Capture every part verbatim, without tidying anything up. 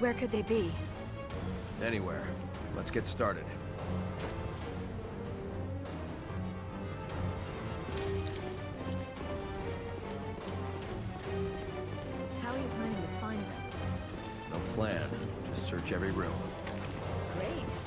Where could they be? Anywhere. Let's get started. How are you planning to find them? No plan. Just search every room. Great.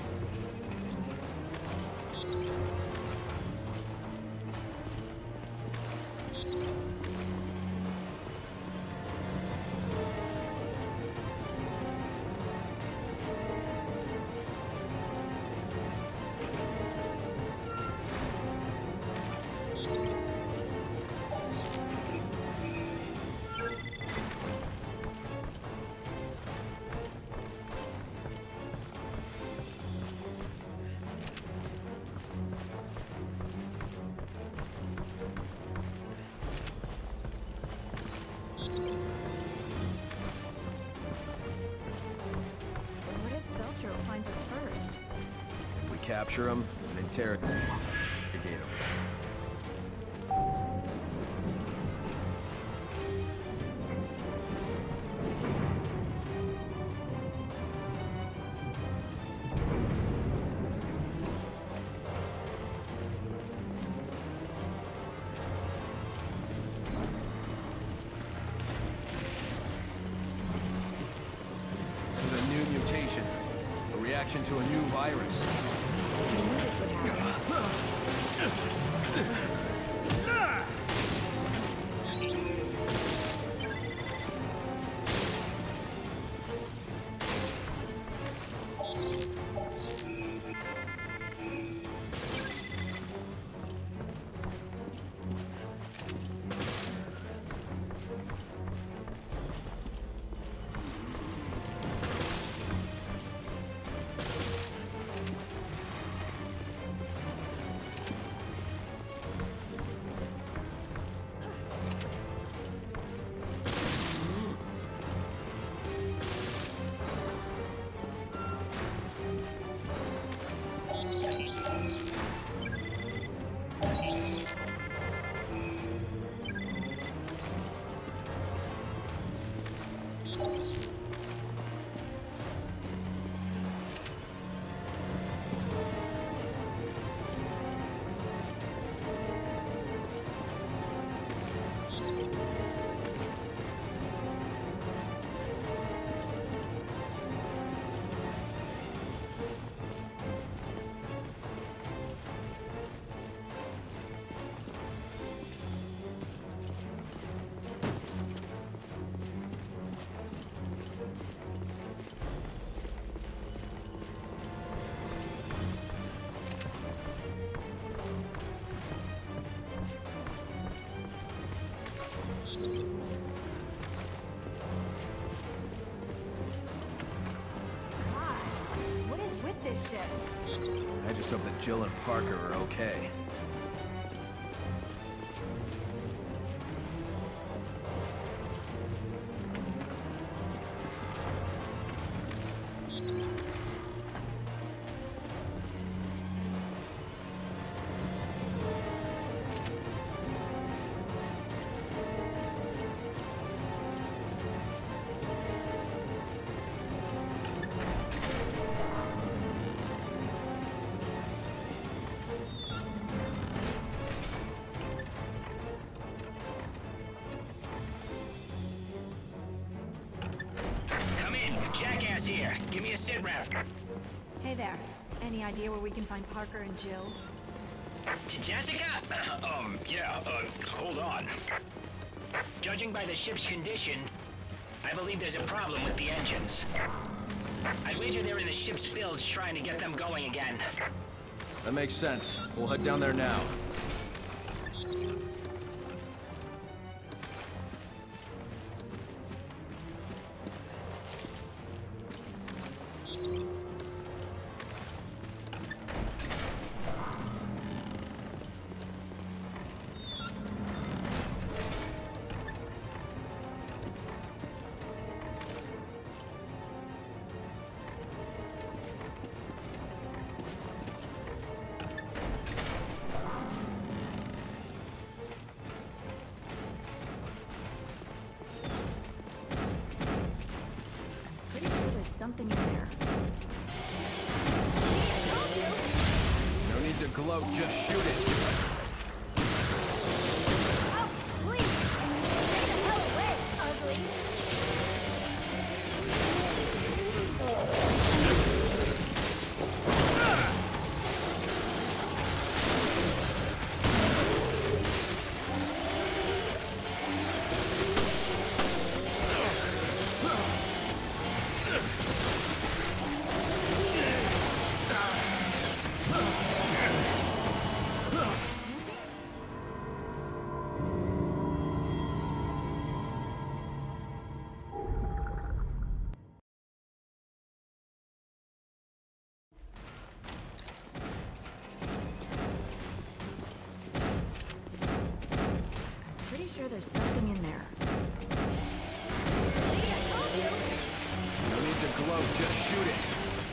Finds us first. We capture him and interrogate him. This is a new mutation. Reaction to a new virus. I knew this would happen. This ship. I just hope that Jill and Parker are okay. Jackass here. Give me a sit rep. Hey there. Any idea where we can find Parker and Jill? J Jessica? um, yeah, uh, hold on. Judging by the ship's condition, I believe there's a problem with the engines. I wager they're in the ship's bilge trying to get them going again. That makes sense. We'll head down there now. something in there. No need to gloat, just shoot it. Oh, please! Stay the hell away, ugly! Pretty sure there's something in there. See, I told you! No need to gloat, just shoot it.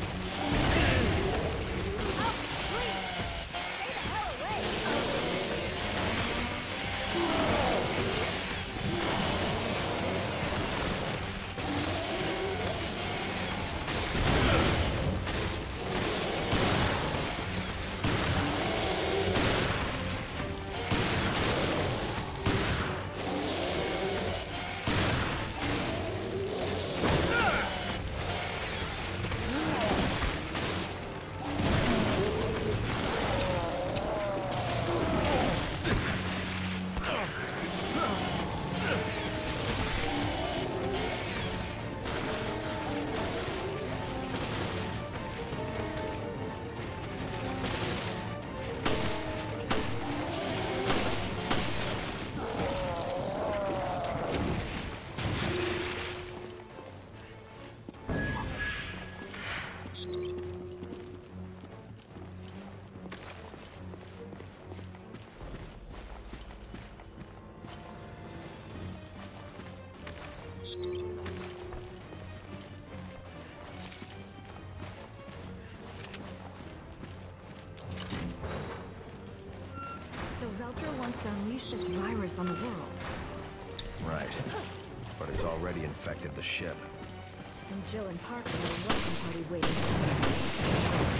Oh, please! Stay the hell away! So Veltro wants to unleash this virus on the world. Right. But it's already infected the ship. And Jill and Parker are a welcome party waiting for them.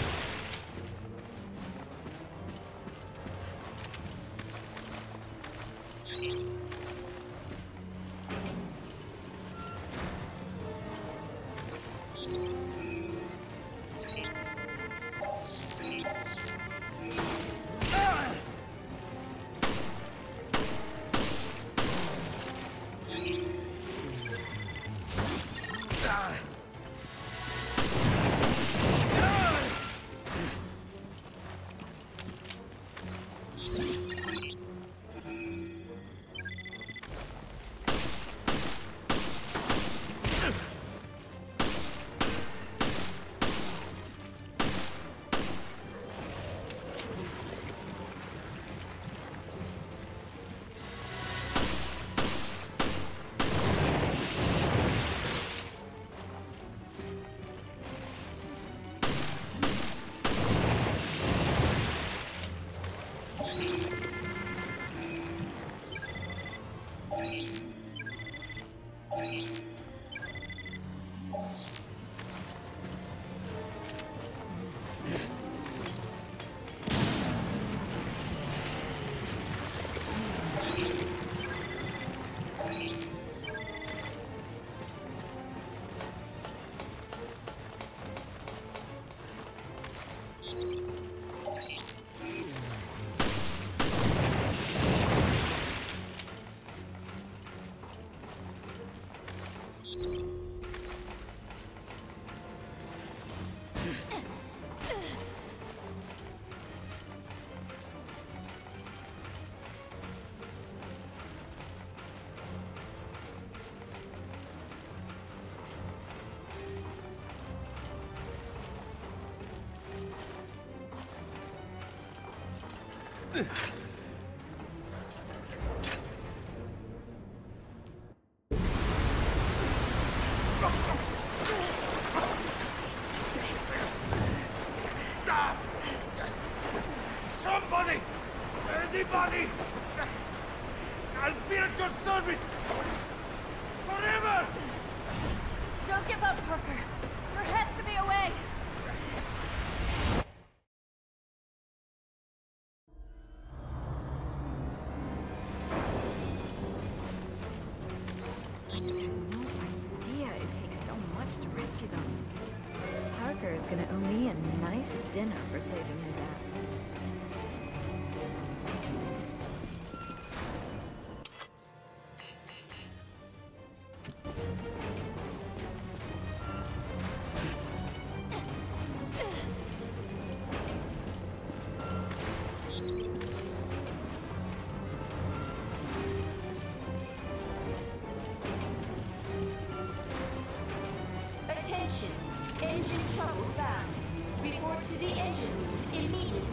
Somebody! Anybody! I'll be at your service! Forever! Don't give up, Parker. We're I just had no idea it takes so much to rescue them. Parker is gonna owe me a nice dinner for saving his ass. Attention! Engine trouble found. Report to the engine room immediately.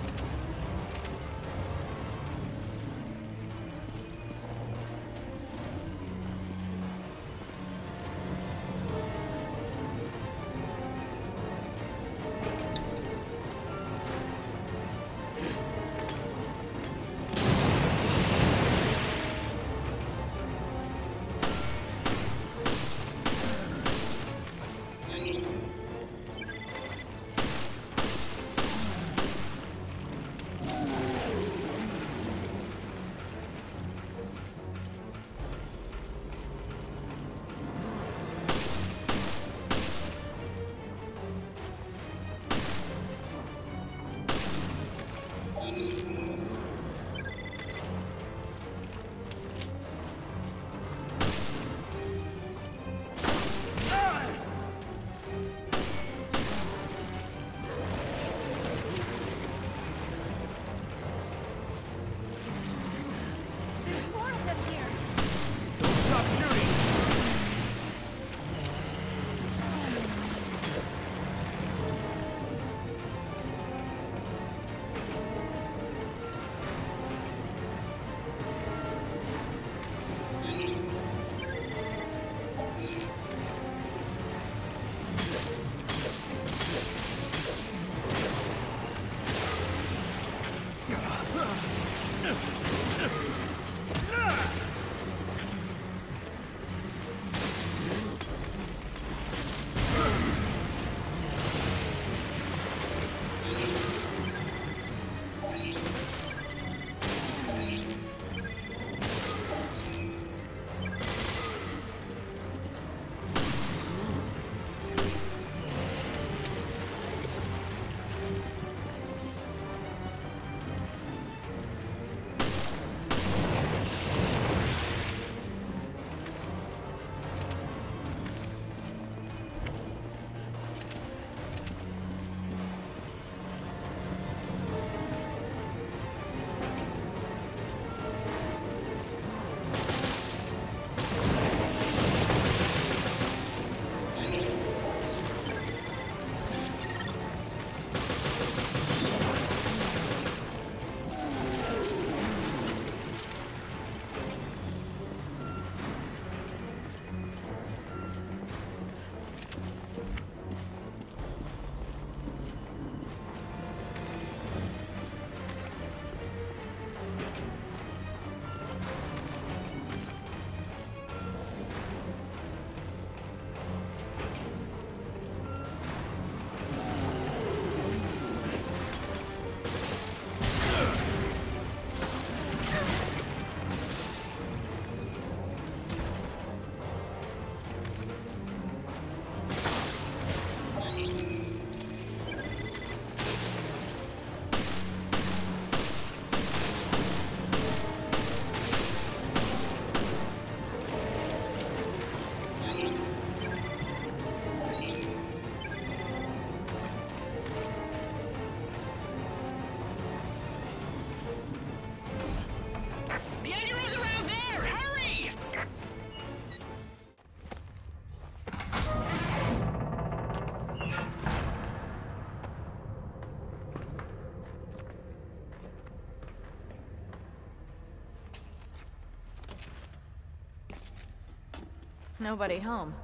Nobody home.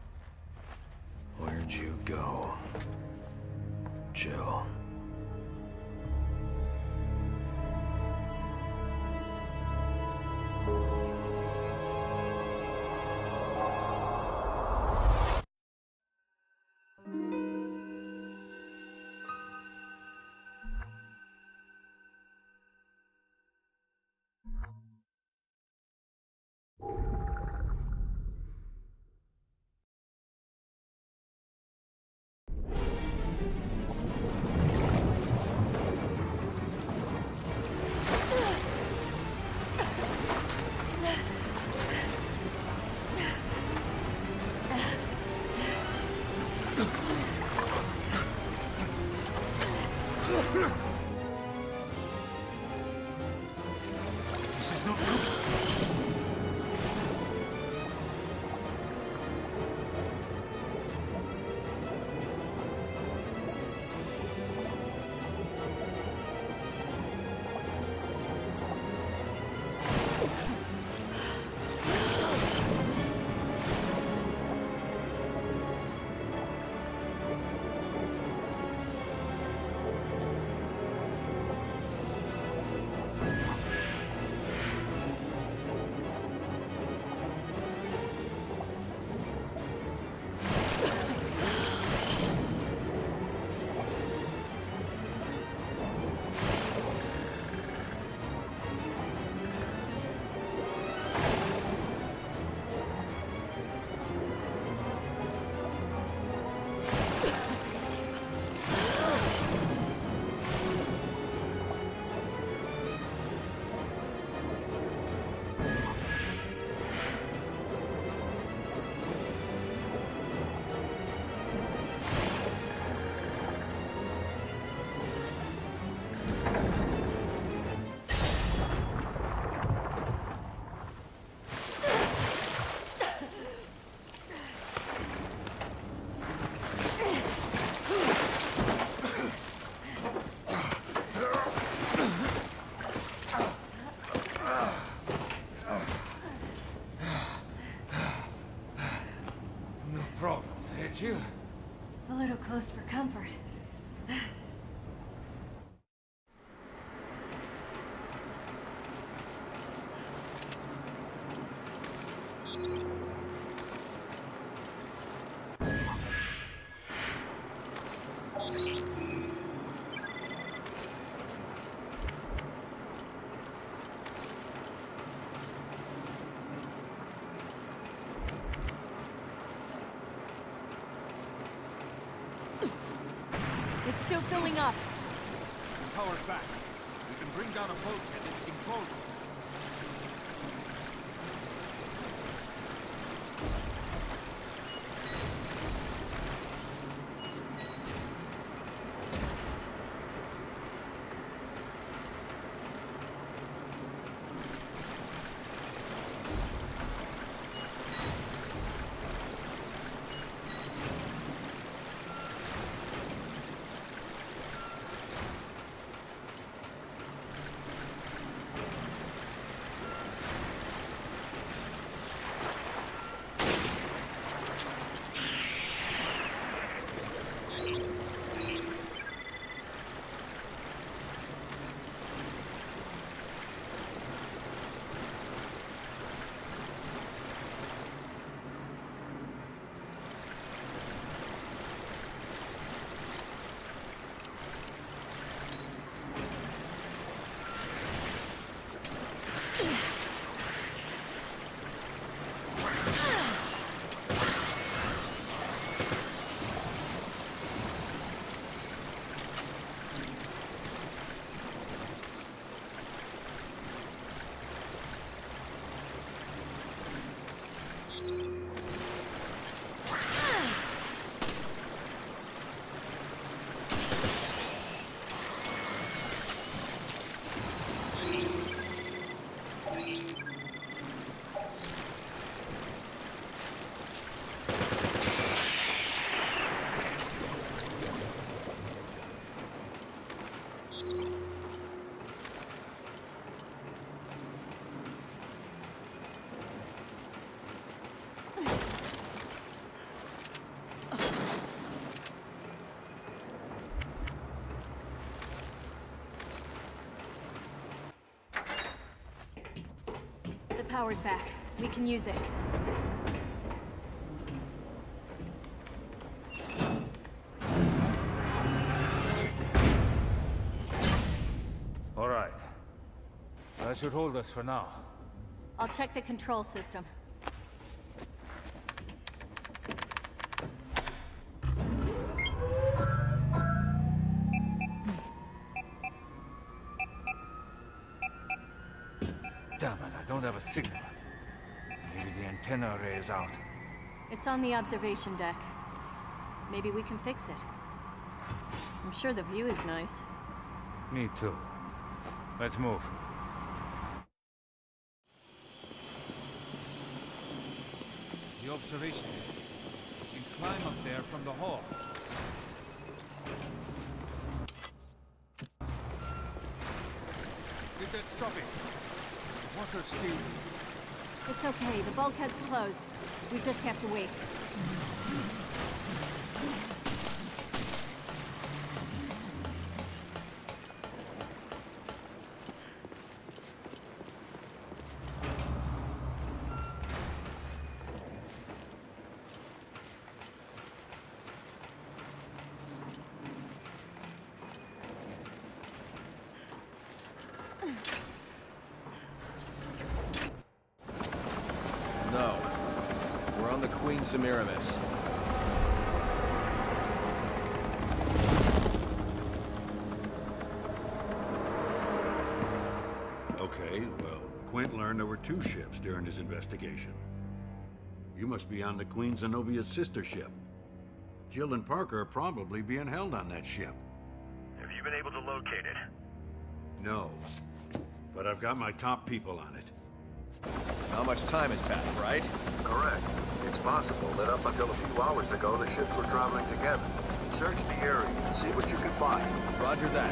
Where'd you go, Jill? problems, ain't you? A little close for comfort. It's still filling up. Power's back. We can bring down a bulkhead into control room. The power's back. We can use it. All right. That should hold us for now. I'll check the control system. Damn it, I don't have a signal. Maybe the antenna array is out. It's on the observation deck. Maybe we can fix it. I'm sure the view is nice. Me too. Let's move. The observation deck. You can climb up there from the hall. Did that stop it? Water still. It's okay. The bulkhead's closed. We just have to wait. No. We're on the Queen Semiramis. Okay, well, Quint learned there were two ships during his investigation. You must be on the Queen Zenobia's sister ship. Jill and Parker are probably being held on that ship. Have you been able to locate it? No, but I've got my top people on it. Not much time has passed, right? Correct. It's possible that up until a few hours ago, the ships were traveling together. Search the area and see what you can find. Roger that.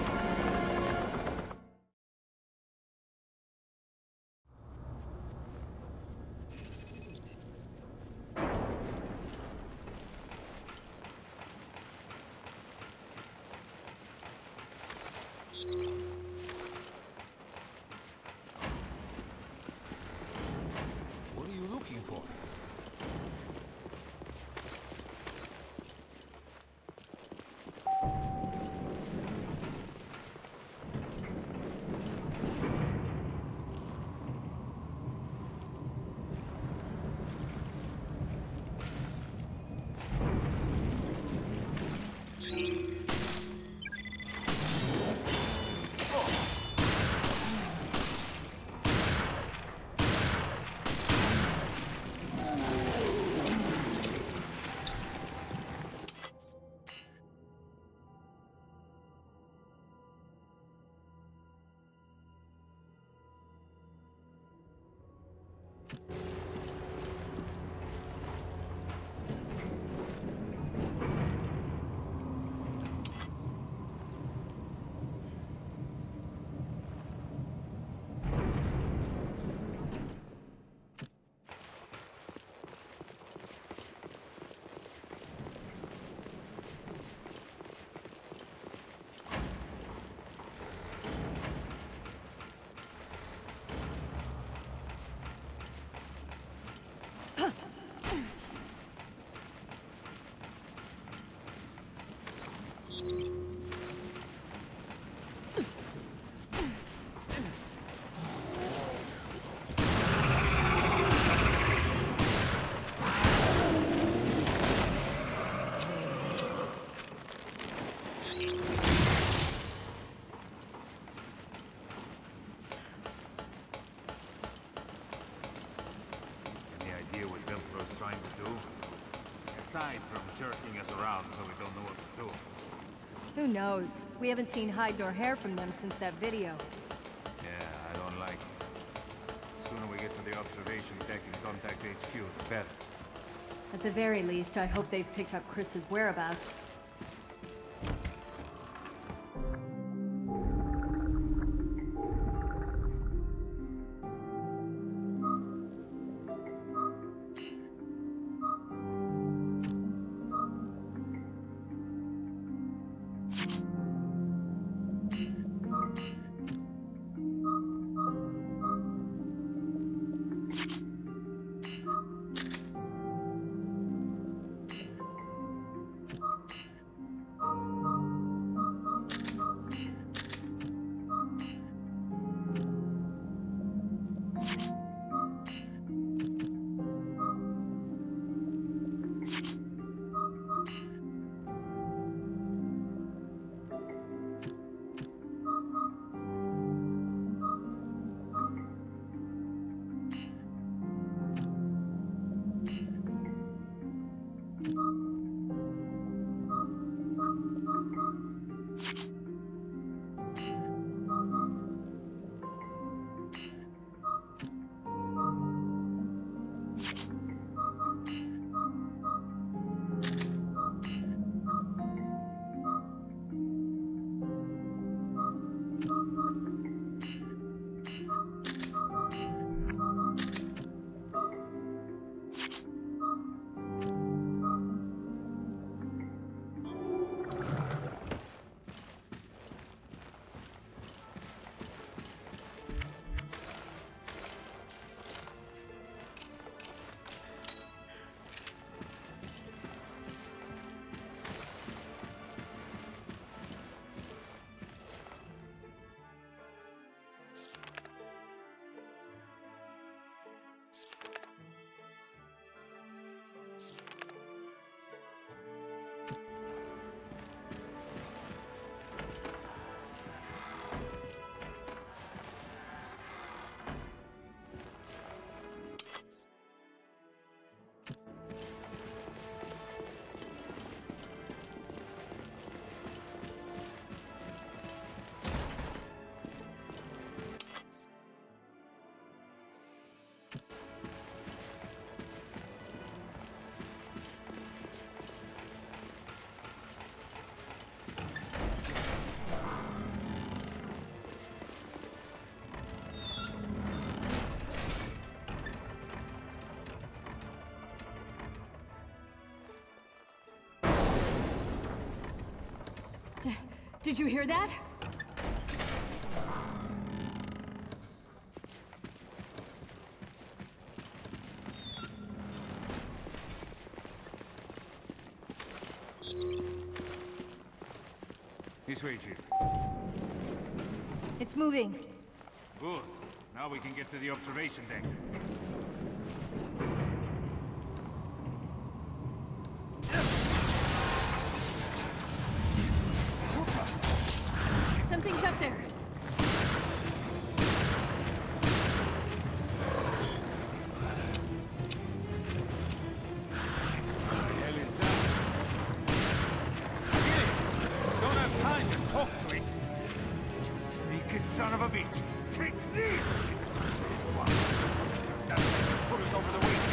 trying to do? Aside from jerking us around so we don't know what to do. Who knows? We haven't seen hide nor hair from them since that video. Yeah, I don't like it. The sooner we get to the observation deck and contact H Q, the better. At the very least, I hope they've picked up Chris's whereabouts. Did you hear that? This way, Chief. It's moving. Good. Now we can get to the observation deck. Something's up there. What the hell is that? Get it! Don't have time to talk to it! You sneaky son of a bitch! Take this! What? That's gonna put us over the weekend.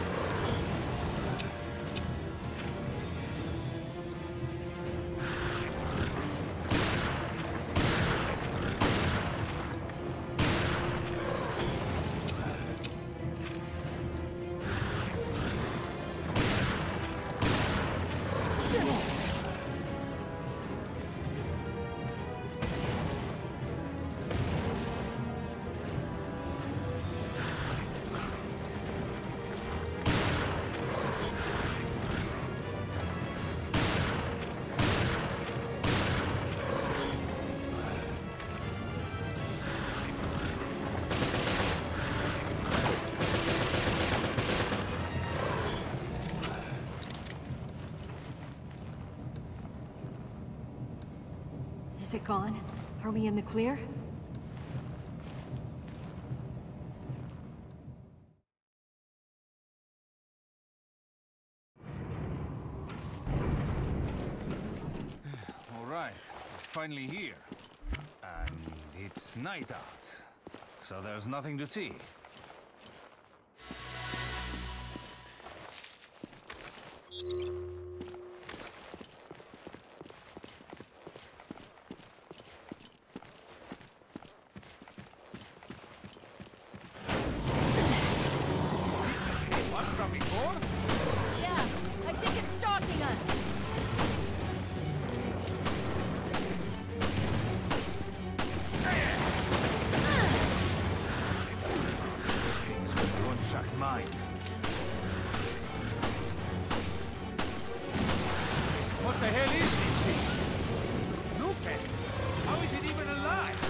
Is it gone? Are we in the clear? right. We're finally here. And it's night out. So there's nothing to see. One from before? Yeah, I think it's stalking us. This thing's got a one-shot mind. What the hell is this thing? Look at it. How is it even alive?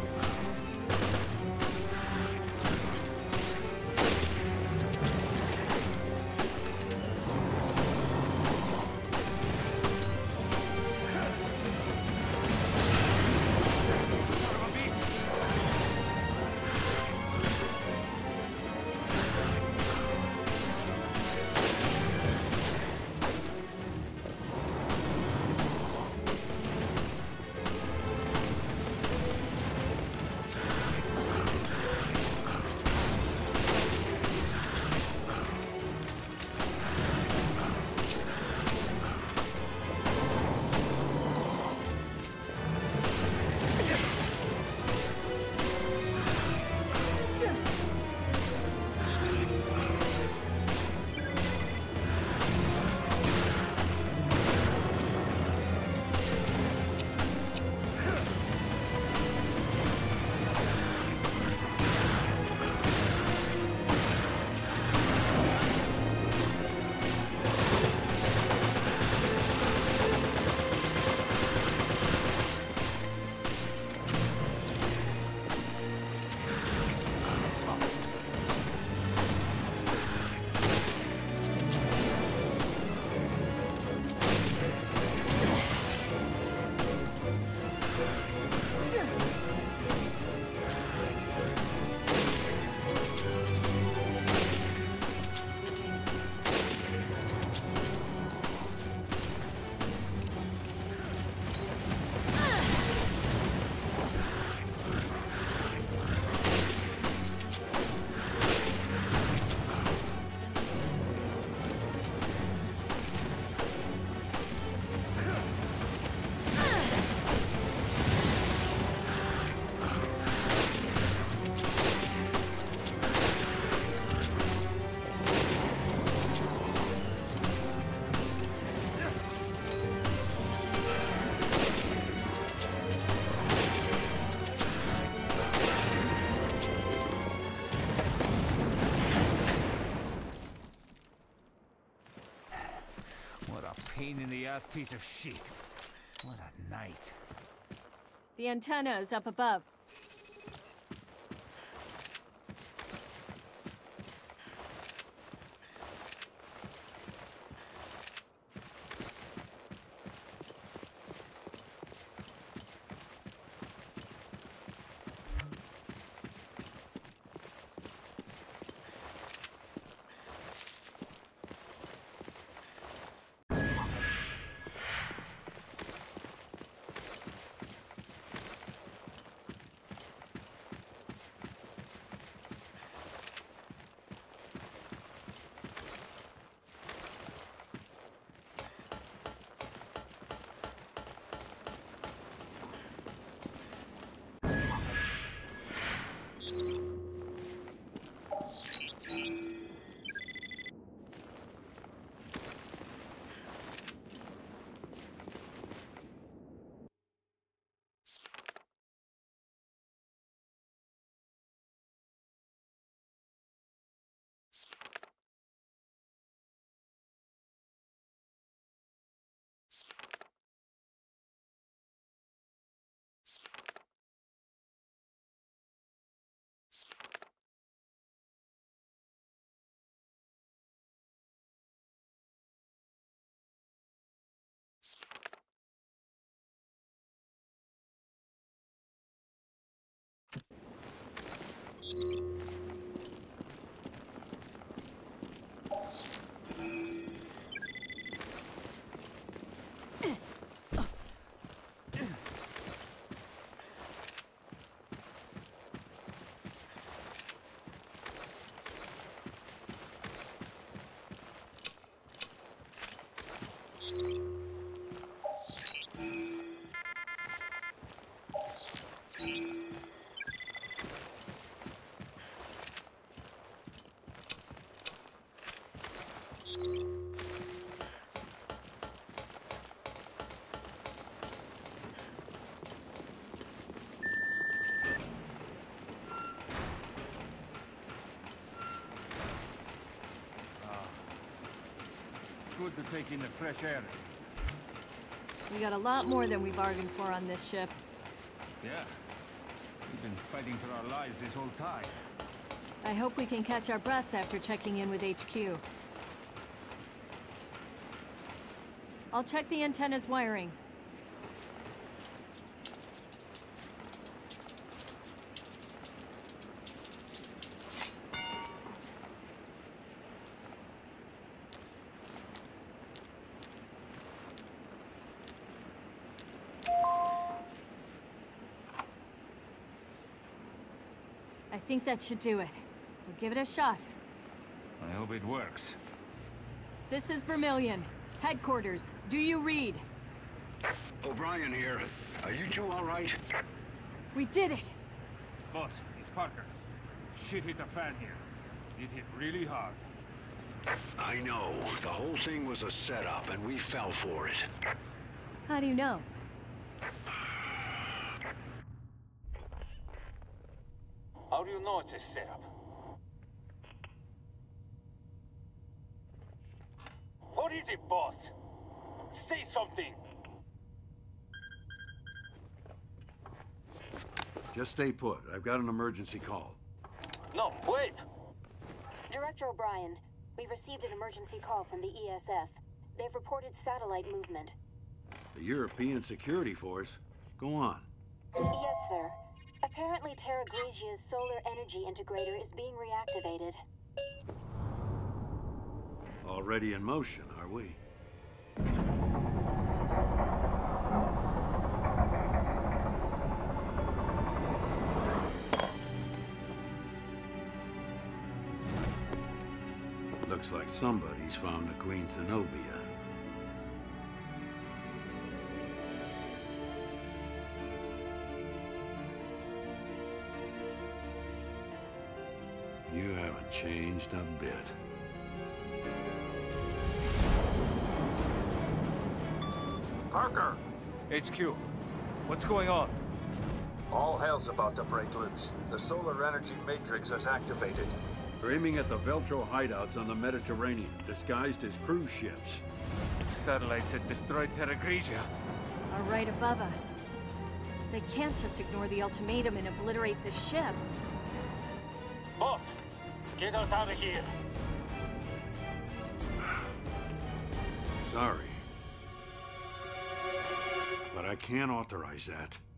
Pain in the ass piece of shit. What a night. The antenna is up above. Good to take in the fresh air. We got a lot more than we bargained for on this ship. Yeah. We've been fighting for our lives this whole time. I hope we can catch our breaths after checking in with H Q. I'll check the antenna's wiring. I think that should do it. We'll give it a shot. I hope it works. This is Vermilion. Headquarters. Do you read? O'Brien here. Are you two all right? We did it! Boss, it's Parker. Shit hit the fan here. It hit really hard. I know. The whole thing was a setup, and we fell for it. How do you know? How do you know it's a setup? What is it, boss? Say something! Just stay put. I've got an emergency call. No, wait! Director O'Brien, we've received an emergency call from the E S F. They've reported satellite movement. The European Security Force? Go on. Yes, sir. Apparently Terra Grigia's solar energy integrator is being reactivated. Already in motion, are we? Looks like somebody's found the Queen Zenobia. You haven't changed a bit. Parker! H Q, what's going on? All hell's about to break loose. The solar energy matrix has activated. They're aiming at the Veltro hideouts on the Mediterranean, disguised as cruise ships. Satellites that destroyed Terra Grigia. Are right above us. They can't just ignore the ultimatum and obliterate the ship. Boss, get us out of here. Sorry. But I can't authorize that.